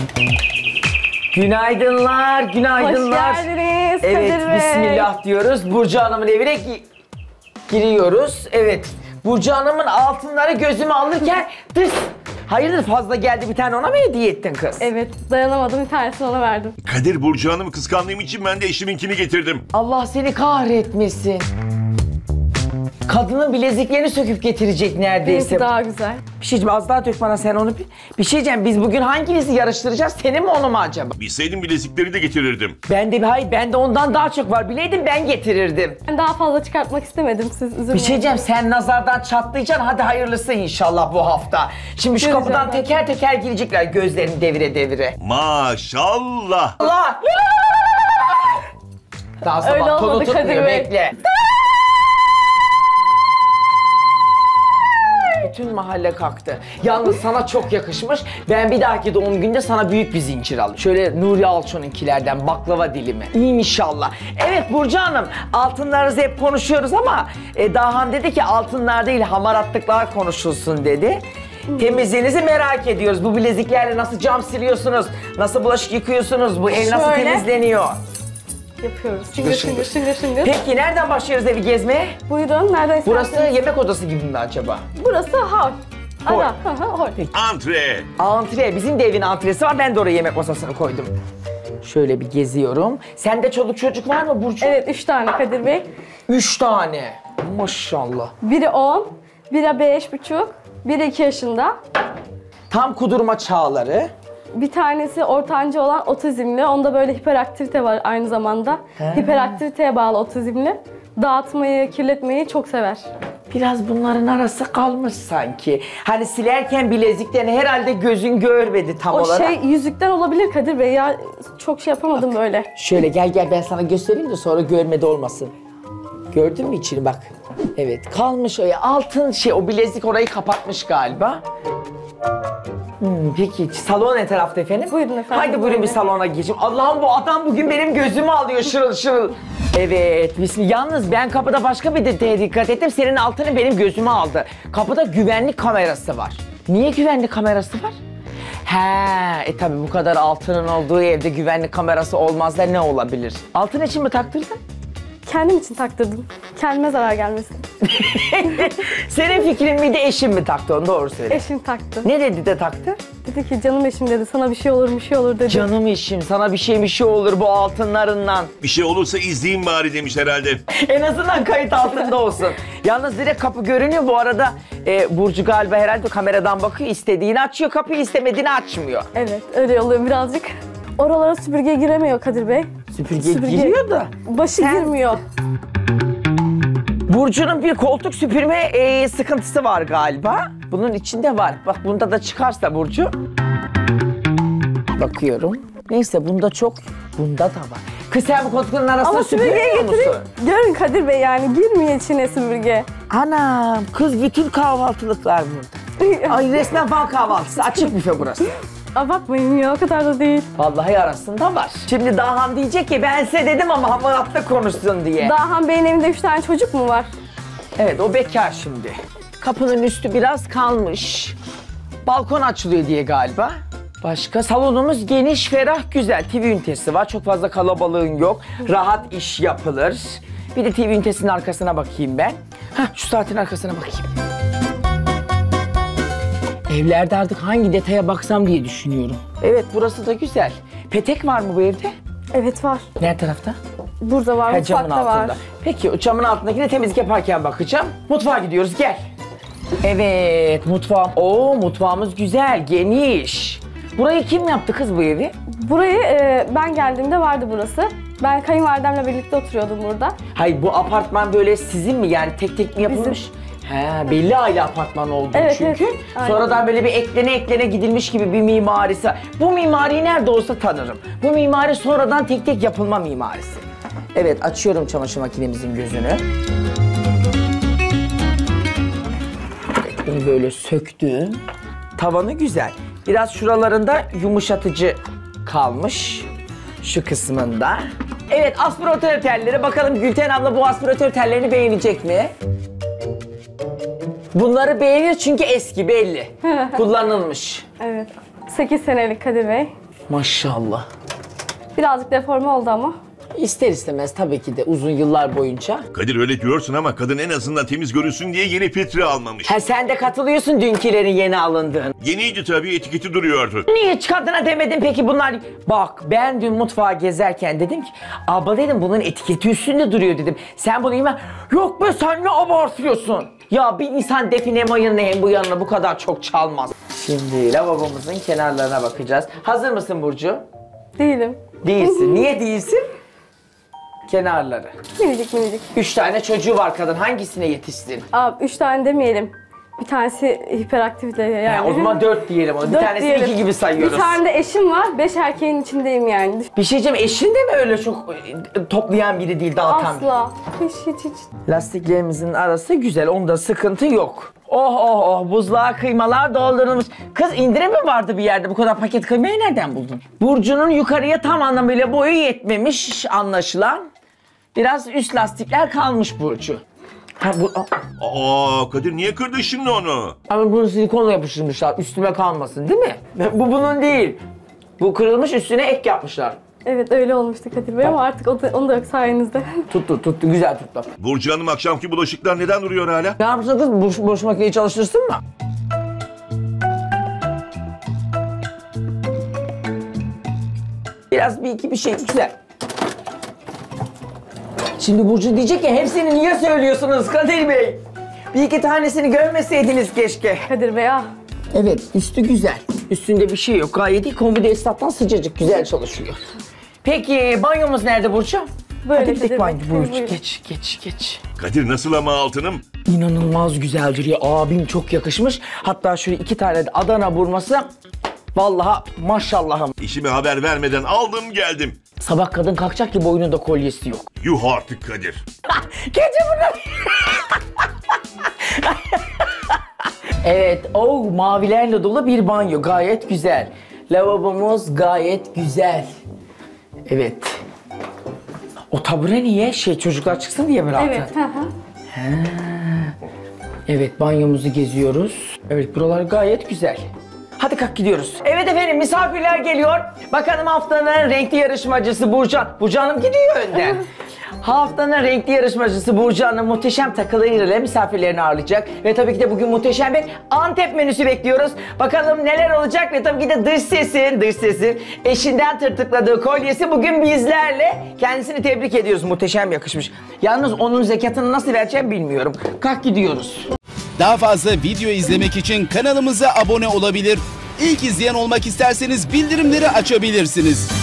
Günaydınlar, günaydınlar. Hoş geldiniz Evet, Kadir Bey. bismillah diyoruz. Burcu Hanım'ın evine giriyoruz. Evet, Burcu Hanım'ın altınları gözüme alırken tıs. Hayırdır fazla geldi, bir tane ona mı hediye ettin kız? Evet, dayanamadım, bir tanesini ona verdim. Kadir, Burcu Hanım'ı kıskandığım için ben de eşiminkini getirdim. Allah seni kahretmesin. Kadının bileziklerini söküp getirecek neredeyse. Benimki daha güzel. Bir şey diyeceğim, az daha dök bana sen onu. Bir şey diyeceğim, biz bugün hanginizi yarıştıracağız? Seni mi onu mu acaba? Bilseydim bilezikleri de getirirdim. Hayır, bende ondan daha çok var. Bileydim ben getirirdim. Ben daha fazla çıkartmak istemedim, siz üzülmeyin. Bir şey diyeceğim, sen nazardan çatlayacaksın. Hadi hayırlısı inşallah bu hafta. Şimdi şu Göreceğim kapıdan ben. teker teker girecekler, gözlerini devire devire. Maşallah. Allah! Daha Öyle sabah tonu olmadı tutmuyor, Kadir Bey. bekle. Bütün mahalle kalktı. Yalnız sana çok yakışmış. Ben bir dahaki doğum günde sana büyük bir zincir alayım. Şöyle Nuri Alço'nunkilerden baklava dilimi. İyi inşallah. Evet Burcu Hanım, altınlarınızı hep konuşuyoruz ama Dahan dedi ki altınlar değil hamaratlıklar konuşulsun dedi. Temizliğinizi merak ediyoruz. Bu bileziklerle nasıl cam siliyorsunuz? Nasıl bulaşık yıkıyorsunuz? Bu ev nasıl Şöyle. temizleniyor? Yapıyoruz. Şıngır. Peki nereden başlıyoruz evi gezmeye? Buyurun, nereden isterseniz. Burası yemek odası gibi mi acaba? Burası hol. Hol. Ara, hol. Antre. Antre, bizim de evin antresi var. Ben de oraya yemek masasını koydum. Şöyle bir geziyorum. Sende çoluk çocuk var mı Burcu? Evet, 3 tane Kadir Bey. 3 tane. Maşallah. Biri 10, biri 5,5, biri 2 yaşında. Tam kudurma çağları. Bir tanesi ortanca olan otizmli. Onda böyle hiperaktivite var aynı zamanda. Hiperaktiviteye bağlı otizmli. Dağıtmayı, kirletmeyi çok sever. Biraz bunların arası kalmış sanki. Hani silerken bileziklerini herhalde gözün görmedi tam O olarak. şey yüzükten olabilir Kadir Bey ya. Çok şey yapamadım böyle. Şöyle gel ben sana göstereyim de sonra görmedi olmasın. Gördün mü içini bak. Evet kalmış o ya. Altın şey, o bilezik orayı kapatmış galiba. Peki salon ne tarafta efendim? Buyurun efendim, Haydi buyurun buyurun. bir salona geçeyim. Allah'ım bu adam bugün benim gözümü alıyor şırıl şırıl. Evet bismillah. Yalnız ben kapıda başka bir detaya dikkat ettim. Senin altının benim gözümü aldı. Kapıda güvenlik kamerası var. Niye güvenlik kamerası var? Tabii bu kadar altının olduğu evde güvenlik kamerası olmaz da ne olabilir? Altın için mi taktırdın? Kendim için taktırdım. Kendime zarar gelmesin. Senin fikrin miydi, eşin mi taktı onu, doğru söyle. Eşim taktı. Ne dedi de taktı? Dedi ki canım eşim dedi, sana bir şey olur dedi. Canım eşim, sana bir şey olur bu altınlarından. Bir şey olursa izleyin bari demiş herhalde. En azından kayıt altında olsun. Yalnız direkt kapı görünüyor bu arada. Burcu galiba herhalde kameradan bakıyor, istediğini açıyor kapıyı, istemediğini açmıyor. Evet, öyle oluyor birazcık. Oralara süpürge giremiyor Kadir Bey. Süpürge giriyor da. Başı girmiyor. Burcu'nun bir koltuk süpürme sıkıntısı var galiba. Bunun içinde var. Bak bunda da çıkarsa Burcu. Bakıyorum. Neyse bunda çok, bunda da var. Kız sen bu koltukların arasına Ama süpürgeyi süpürüyor musun? getirin. Görün Kadir Bey yani girmiyor içine süpürge. Anam kız bütün kahvaltılıklar burada. Ay resmen fal kahvaltısı. Açık büfe burası. Bakmayın ya, o kadar da değil. Vallahi arasında var. Şimdi Dahan diyecek ki ben size dedim ama hamaratla konuşsun diye. Dahan Bey'in evinde 3 tane çocuk mu var? Evet o bekar şimdi. Kapının üstü biraz kalmış. Balkon açılıyor diye galiba. Başka salonumuz geniş, ferah, güzel. TV ünitesi var. Çok fazla kalabalığın yok. Rahat iş yapılır. Bir de TV ünitesinin arkasına bakayım ben. Şu saatin arkasına bakayım. Evlerde artık hangi detaya baksam diye düşünüyorum. Evet burası da güzel. Petek var mı bu evde? Evet var. Nerede tarafta? Burada var, Camın mutfakta altında. var. Peki o camın altındakine temizlik yaparken bakacağım. Mutfağa gidiyoruz, gel. Evet mutfağım. Oo mutfağımız güzel, geniş. Burayı kim yaptı kız bu evi? Burayı ben geldiğimde vardı burası. Ben kayınvalidemle birlikte oturuyordum burada. Hayır bu apartman böyle sizin mi yani tek tek mi yapılmış? Belli aile apartman oldu Evet, çünkü. evet. Aynen. Sonradan böyle bir eklene gidilmiş gibi bir mimarisi var. Bu mimariyi nerede olsa tanırım. Bu mimari sonradan tek tek yapılma mimarisi. Evet açıyorum çamaşır makinemizin gözünü. Evet, bunu böyle söktüm. Tavanı güzel. Biraz şuralarında yumuşatıcı kalmış. Şu kısmında. Evet aspiratör telleri. Bakalım Gülten abla bu aspiratör tellerini beğenecek mi? Bunları beğenir çünkü eski belli. Kullanılmış. Evet. 8 senelik Kadir Bey. Maşallah. Birazcık deforme oldu ama. İster istemez tabii ki de uzun yıllar boyunca. Kadir öyle diyorsun ama kadın en azından temiz görünsün diye yeni filtre almamış. Ha sen de katılıyorsun dünkülerin yeni alındığın. Yeniydi tabii, etiketi duruyordu. Niye hiç kadına demedin peki bunlar? Bak ben dün mutfağa gezerken dedim ki abla dedim bunun etiketi üstünde duruyor dedim. Sen bunu yeme. Yok be sen ne abartıyorsun? Ya bir insan define mayını hem bu yanına bu kadar çok çalmaz. Şimdi lavabomuzun kenarlarına bakacağız. Hazır mısın Burcu? Değilim. Değilsin. Niye değilsin? Kenarları. Minicik minicik. 3 tane çocuğu var kadın. Hangisine yetişsin? Abi 3 tane demeyelim. Bir tanesi hiperaktivite yani. Yani o zaman 4 diyelim. Bir 4 tanesini diyelim. 2 gibi sayıyoruz. Bir tane de eşim var. 5 erkeğin içindeyim yani. Bir şey diyeceğim, eşin de mi öyle çok toplayan biri değil, dağıtan biri? Asla. Hiç. Lastiklerimizin arası güzel, onda sıkıntı yok. Oh, buzluğa kıymalar doldurulmuş. Kız indirim mi vardı bir yerde? Bu kadar paket kıymayı nereden buldun? Burcu'nun yukarıya tam anlamıyla boyu yetmemiş anlaşılan. Biraz üst lastikler kalmış Burcu. Ha bu... Kadir niye kırdın şimdi onu? Ama bunu silikonla yapıştırmışlar, üstüme kalmasın değil mi? Bu bunun değil. Bu kırılmış, üstüne ek yapmışlar. Evet öyle olmuştu Kadir Bey ama artık onu da yok sayenizde. Tuttu, güzel tuttu. Burcu Hanım akşamki bulaşıklar neden duruyor hala? Ne yapsın kız? Boş makineyi çalıştırsın mı? Biraz bir şey güzel. Şimdi Burcu diyecek ki hepsini niye söylüyorsunuz Kadir Bey? Bir iki tanesini görmeseydiniz keşke. Kadir Bey ah. Evet, üstü güzel. Üstünde bir şey yok. Gayet iyi. Kombide esnaftan sıcacık, güzel çalışıyor. Peki banyomuz nerede Burcu? Böyle Hadi gidelim Kadir banyo. Bey, Buyur. buyurun. Kadir nasıl ama altınım? İnanılmaz güzel duruyor. Abim çok yakışmış. Hatta şöyle 2 tane de Adana burması. Vallahi maşallahım. İşime haber vermeden aldım geldim. Sabah kadın kalkacak ki boynunda kolyesi yok. Yuh artık Kadir. Gece burada. Evet, mavilerle dolu bir banyo. Gayet güzel. Lavabomuz gayet güzel. Evet. O tabure niye? Çocuklar çıksın diye mi rahat? Evet. Evet, banyomuzu geziyoruz. Evet, buralar gayet güzel. Hadi kalk gidiyoruz. Evet efendim, misafirler geliyor. Bakalım haftanın renkli yarışmacısı Burcu. Burcu Hanım gidiyor önden. Haftanın renkli yarışmacısı Burcu Hanım muhteşem takılarıyla misafirlerini ağırlayacak. Ve tabii ki de bugün muhteşem bir Antep menüsü bekliyoruz. Bakalım neler olacak ve tabii ki de dış sesin eşinden tırtıkladığı kolyesi bugün bizlerle. Kendisini tebrik ediyoruz. Muhteşem yakışmış. Yalnız onun zekatını nasıl vereceğim bilmiyorum. Kalk gidiyoruz. Daha fazla video izlemek için kanalımıza abone olabilir. İlk izleyen olmak isterseniz bildirimleri açabilirsiniz.